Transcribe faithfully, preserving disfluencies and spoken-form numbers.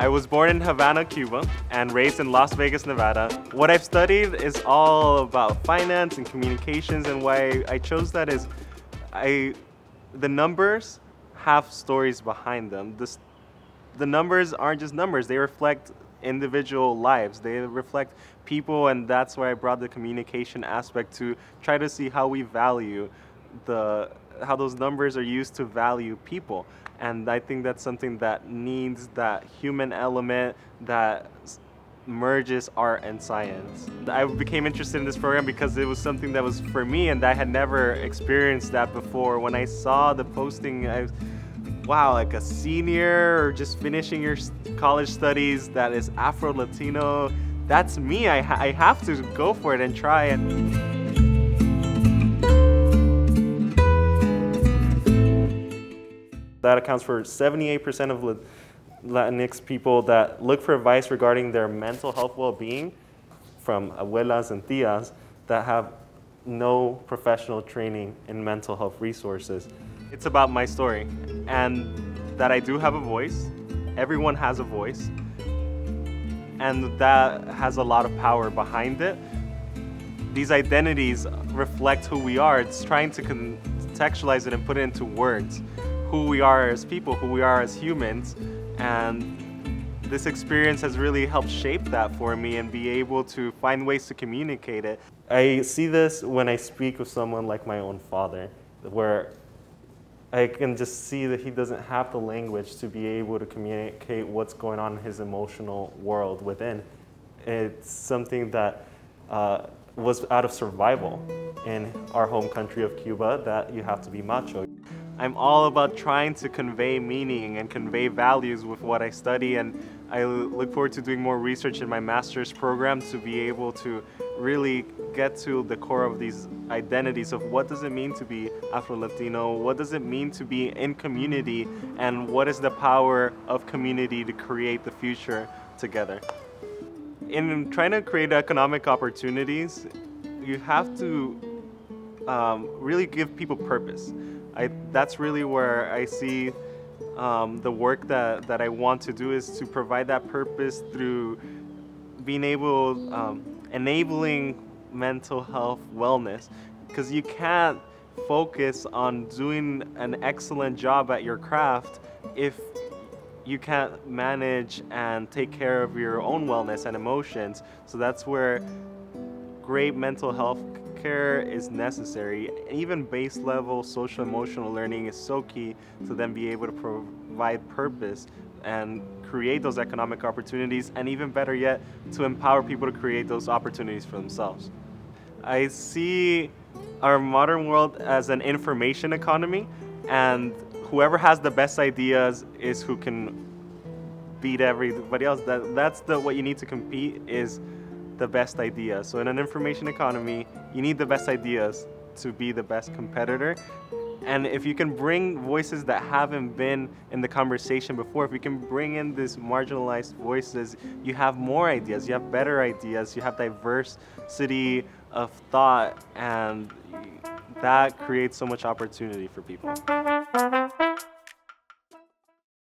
I was born in Havana, Cuba, and raised in Las Vegas, Nevada. What I've studied is all about finance and communications, and why I chose that is I, the numbers have stories behind them. The, the numbers aren't just numbers, they reflect individual lives. They reflect people, and that's why I brought the communication aspect to try to see how we value the, how those numbers are used to value people. And I think that's something that needs that human element that merges art and science. I became interested in this program because it was something that was for me, and I had never experienced that before. When I saw the posting, I was, wow, like a senior or just finishing your college studies that is Afro-Latino, that's me. I, ha I have to go for it and try it. That accounts for seventy-eight percent of Latinx people that look for advice regarding their mental health well-being from abuelas and tías that have no professional training in mental health resources. It's about my story, and that I do have a voice. Everyone has a voice, and that has a lot of power behind it. These identities reflect who we are. It's trying to contextualize it and put it into words. Who we are as people, who we are as humans, and this experience has really helped shape that for me and be able to find ways to communicate it. I see this when I speak with someone like my own father, where I can just see that he doesn't have the language to be able to communicate what's going on in his emotional world within. It's something that uh, was out of survival in our home country of Cuba, that you have to be macho. I'm all about trying to convey meaning and convey values with what I study, and I look forward to doing more research in my master's program to be able to really get to the core of these identities of what does it mean to be Afro-Latino, what does it mean to be in community, and what is the power of community to create the future together. In trying to create economic opportunities, you have to um, really give people purpose. I, that's really where I see um, the work that, that I want to do, is to provide that purpose through being able, um, enabling mental health wellness. Because you can't focus on doing an excellent job at your craft if you can't manage and take care of your own wellness and emotions. So that's where great mental health care is necessary. Even base level social emotional learning is so key to then be able to provide purpose and create those economic opportunities, and even better yet, to empower people to create those opportunities for themselves. I see our modern world as an information economy, and whoever has the best ideas is who can beat everybody else. That, that's the, what you need to compete is the best ideas. So in an information economy, you need the best ideas to be the best competitor. And if you can bring voices that haven't been in the conversation before, if you can bring in these marginalized voices, you have more ideas, you have better ideas, you have diversity of thought, and that creates so much opportunity for people.